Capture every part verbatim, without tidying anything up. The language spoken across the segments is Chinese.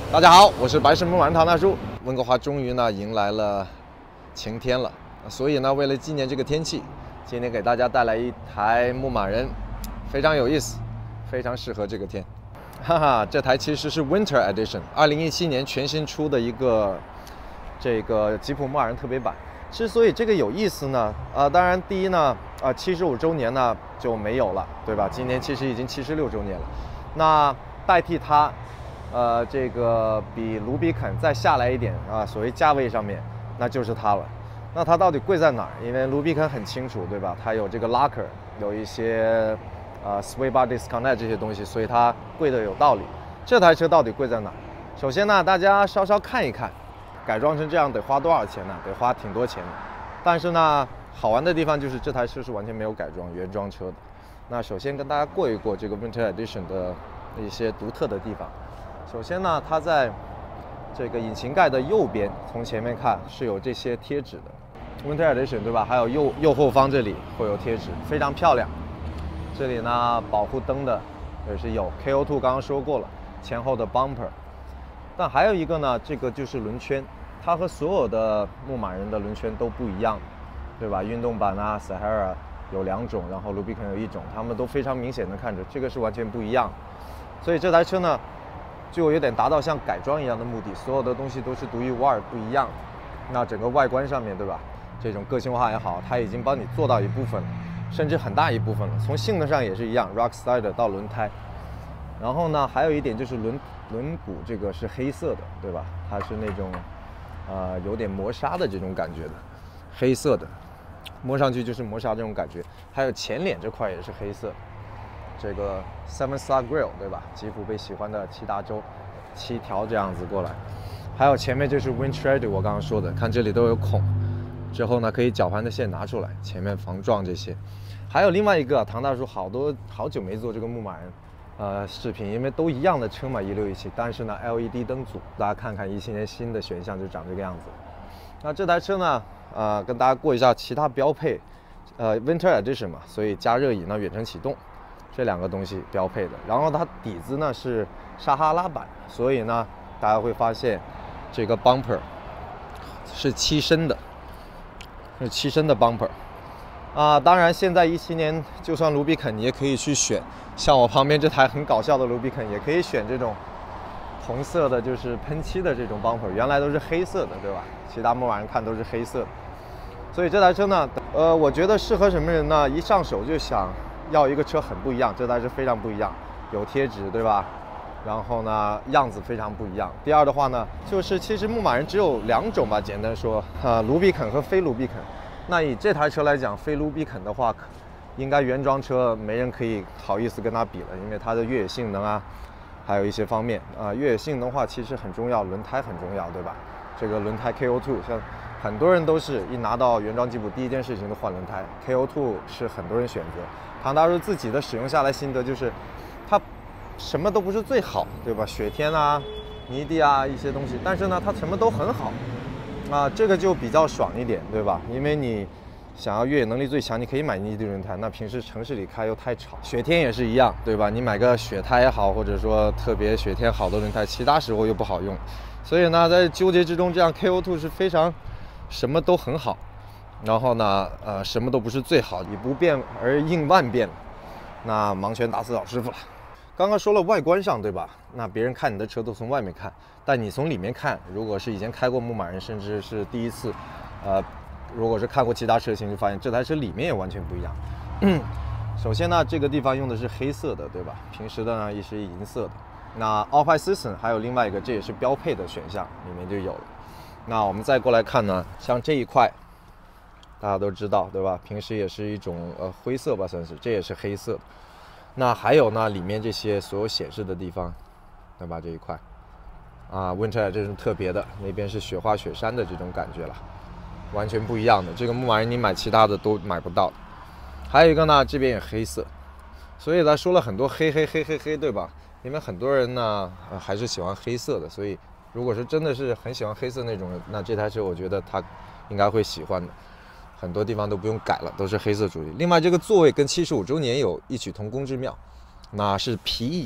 大家好，我是白石牧马人唐大叔。温哥华终于呢迎来了晴天了，所以呢，为了纪念这个天气，今天给大家带来一台牧马人，非常有意思，非常适合这个天。哈哈，这台其实是 Winter Edition， 二零一七年全新出的一个这个吉普牧马人特别版。之所以这个有意思呢，呃，当然第一呢，啊、呃，七十五周年呢就没有了，对吧？今年其实已经七十六周年了，那代替它。呃，这个比卢比肯再下来一点啊，所谓价位上面，那就是它了。那它到底贵在哪儿？因为卢比肯很清楚，对吧？它有这个 locker， 有一些呃 sway bar disconnect 这些东西，所以它贵的有道理。这台车到底贵在哪儿？首先呢，大家稍稍看一看，改装成这样得花多少钱呢？得花挺多钱的。但是呢，好玩的地方就是这台车是完全没有改装，原装车的。那首先跟大家过一过这个 Winter Edition 的一些独特的地方。首先呢，它在这个引擎盖的右边，从前面看是有这些贴纸的 ，Winter Edition 对吧？还有右右后方这里会有贴纸，非常漂亮。这里呢，保护灯的也是有 K O 二 刚刚说过了，前后的 bumper。但还有一个呢，这个就是轮圈，它和所有的牧马人的轮圈都不一样，对吧？运动版啊 ，Sahara 有两种，然后 Rubicon 有一种，它们都非常明显的看着，这个是完全不一样的。所以这台车呢。就有点达到像改装一样的目的，所有的东西都是独一无二、不一样。那整个外观上面对吧，这种个性化也好，它已经帮你做到一部分了，甚至很大一部分了。从性能上也是一样 ，Rockslide 到轮胎。然后呢，还有一点就是轮轮毂这个是黑色的，对吧？它是那种呃有点磨砂的这种感觉的，黑色的，摸上去就是磨砂这种感觉。还有前脸这块也是黑色。这个 Seven Star Grill 对吧？吉普被喜欢的七大洲，七条这样子过来，还有前面就是 Windshield， 我刚刚说的，看这里都有孔，之后呢可以绞盘的线拿出来，前面防撞这些。还有另外一个，唐大叔好多好久没做这个牧马人呃视频，因为都一样的车嘛，一六一七，但是呢 L E D 灯组，大家看看一七年新的选项就长这个样子。那这台车呢，呃，跟大家过一下其他标配，呃 Winter Edition 嘛，所以加热椅呢远程启动。这两个东西标配的，然后它底子呢是撒哈拉版，所以呢大家会发现这个 bumper 是七升的，是七升的 bumper 啊。当然现在一七年就算卢比肯你也可以去选，像我旁边这台很搞笑的卢比肯也可以选这种红色的，就是喷漆的这种 bumper， 原来都是黑色的，对吧？其他牧马人看都是黑色的，所以这台车呢，呃，我觉得适合什么人呢？一上手就想。要一个车很不一样，这台是非常不一样，有贴纸对吧？然后呢，样子非常不一样。第二的话呢，就是其实牧马人只有两种吧，简单说，呃，卢比肯和非卢比肯。那以这台车来讲，非卢比肯的话，应该原装车没人可以好意思跟它比了，因为它的越野性能啊，还有一些方面啊、呃，越野性能的话其实很重要，轮胎很重要，对吧？这个轮胎 K O 二， 像很多人都是一拿到原装吉普第一件事情都换轮胎 ，K O 二是很多人选择。唐大叔自己的使用下来心得就是，它什么都不是最好，对吧？雪天啊、泥地啊一些东西，但是呢，它什么都很好，啊，这个就比较爽一点，对吧？因为你想要越野能力最强，你可以买泥地轮胎，那平时城市里开又太吵。雪天也是一样，对吧？你买个雪胎也好，或者说特别雪天好的轮胎，其他时候又不好用，所以呢，在纠结之中，这样 K O 二是非常什么都很好。然后呢，呃，什么都不是最好，以不变而应万变，那盲拳打死老师傅了。刚刚说了外观上，对吧？那别人看你的车都从外面看，但你从里面看，如果是以前开过牧马人，甚至是第一次，呃，如果是看过其他车型，就发现这台车里面也完全不一样。首先呢，这个地方用的是黑色的，对吧？平时的呢也是银色的。那 Alpine System 还有另外一个，这也是标配的选项，里面就有了。那我们再过来看呢，像这一块。大家都知道对吧？平时也是一种呃灰色吧，算是，这也是黑色的。那还有呢，里面这些所有显示的地方，对吧？这一块啊 ，Winter 这种特别的，那边是雪花雪山的这种感觉了，完全不一样的。这个牧马人你买其他的都买不到。还有一个呢，这边也黑色，所以他说了很多黑黑黑黑黑，对吧？因为很多人呢、呃、还是喜欢黑色的，所以如果是真的是很喜欢黑色那种人，那这台车我觉得他应该会喜欢的。很多地方都不用改了，都是黑色主题。另外，这个座位跟七十五周年有异曲同工之妙，那是皮椅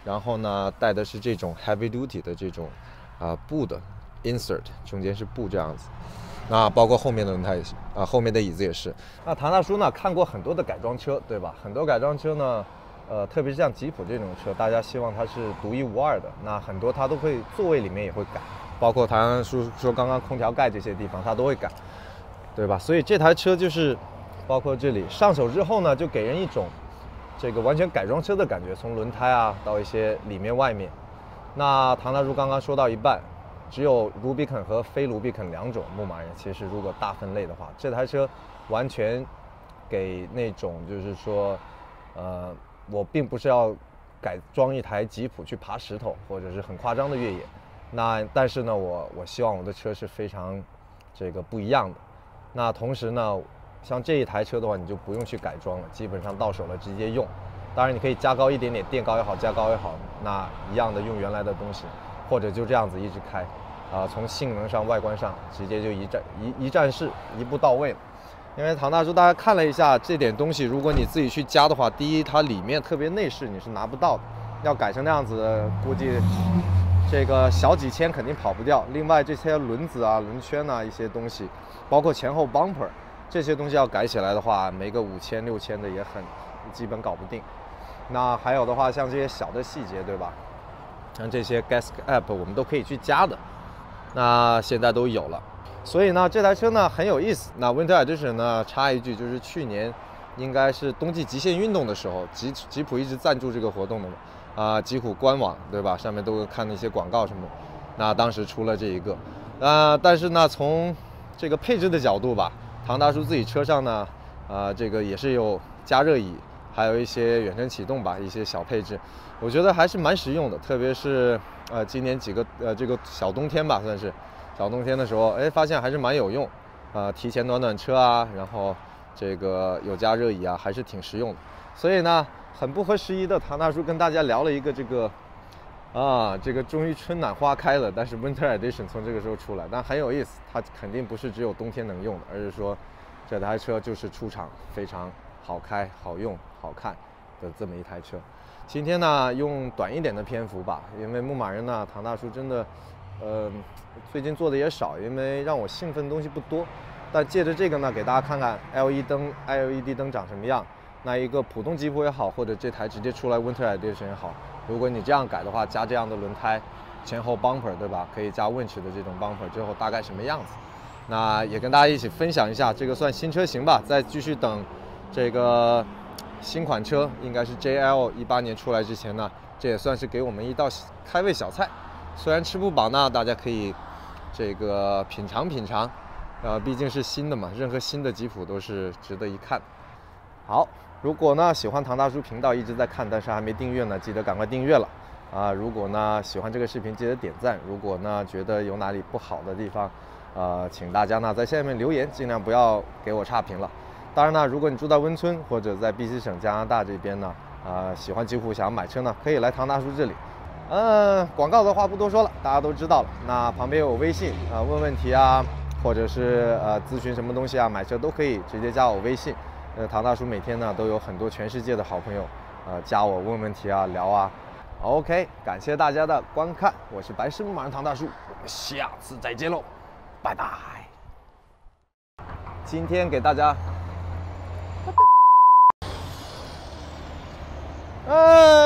然后呢带的是这种 heavy duty 的这种啊、呃、布的 insert， 中间是布这样子。那包括后面的轮胎也是啊，后面的椅子也是。那唐大叔呢看过很多的改装车，对吧？很多改装车呢，呃，特别是像吉普这种车，大家希望它是独一无二的。那很多它都会座位里面也会改，包括唐大叔说刚刚空调盖这些地方，它都会改，对吧？所以这台车就是，包括这里上手之后呢，就给人一种这个完全改装车的感觉，从轮胎啊到一些里面外面。那唐大叔刚刚说到一半。只有卢比肯和非卢比肯两种牧马人，其实如果大分类的话，这台车完全给那种就是说，呃，我并不是要改装一台吉普去爬石头，或者是很夸张的越野。那但是呢，我我希望我的车是非常这个不一样的。那同时呢，像这一台车的话，你就不用去改装了，基本上到手了直接用。当然你可以加高一点点，垫高也好，加高也好，那一样的用原来的东西。或者就这样子一直开，啊、呃，从性能上、外观上，直接就一站一一站式，一步到位了。因为唐大叔大家看了一下这点东西，如果你自己去加的话，第一它里面特别内饰你是拿不到的，要改成那样子，估计这个小几千肯定跑不掉。另外这些轮子啊、轮圈啊一些东西，包括前后 bumper 这些东西要改起来的话，没个五千六千的也很基本搞不定。那还有的话，像这些小的细节，对吧？像这些 gas app 我们都可以去加的，那现在都有了。所以呢，这台车呢很有意思。那 Winter Edition 呢，插一句，就是去年应该是冬季极限运动的时候，吉吉普一直赞助这个活动的嘛，啊、呃，吉普官网对吧？上面都会看那些广告什么的。那当时出了这一个，啊、呃，但是呢，从这个配置的角度吧，唐大叔自己车上呢，啊、呃，这个也是有加热椅。还有一些远程启动吧，一些小配置，我觉得还是蛮实用的。特别是呃今年几个呃这个小冬天吧，算是小冬天的时候，哎，发现还是蛮有用。呃，提前暖暖车啊，然后这个有加热椅啊，还是挺实用的。所以呢，很不合时宜的，唐大叔跟大家聊了一个这个啊，这个终于春暖花开了，但是 Winter Edition 从这个时候出来，但很有意思，它肯定不是只有冬天能用的，而是说这台车就是出厂非常好开、好用、好看的这么一台车。今天呢，用短一点的篇幅吧，因为牧马人呢，唐大叔真的，呃，最近做的也少，因为让我兴奋的东西不多。但借着这个呢，给大家看看 L E D 灯、L E D 灯长什么样。那一个普通吉普也好，或者这台直接出来 Winter Edition 也好，如果你这样改的话，加这样的轮胎，前后 bumper 对吧？可以加 winch 的这种 bumper 之后大概什么样子？那也跟大家一起分享一下，这个算新车型吧。在继续等这个新款车，应该是 J L 一八年出来之前呢，这也算是给我们一道开胃小菜。虽然吃不饱呢，大家可以这个品尝品尝。呃，毕竟是新的嘛，任何新的吉普都是值得一看。好，如果呢喜欢唐大叔频道一直在看，但是还没订阅呢，记得赶快订阅了啊！如果呢喜欢这个视频，记得点赞。如果呢觉得有哪里不好的地方，呃，请大家呢在下面留言，尽量不要给我差评了。当然呢，如果你住在温村或者在 B C 省加拿大这边呢，啊、呃，喜欢吉普想要买车呢，可以来唐大叔这里。嗯，广告的话不多说了，大家都知道了。那旁边有微信啊、呃，问问题啊，或者是呃咨询什么东西啊，买车都可以直接加我微信。呃，唐大叔每天呢都有很多全世界的好朋友，呃，加我问问题啊，聊啊。OK， 感谢大家的观看，我是白石牧马人唐大叔，我们下次再见喽，拜拜。今天给大家，哎。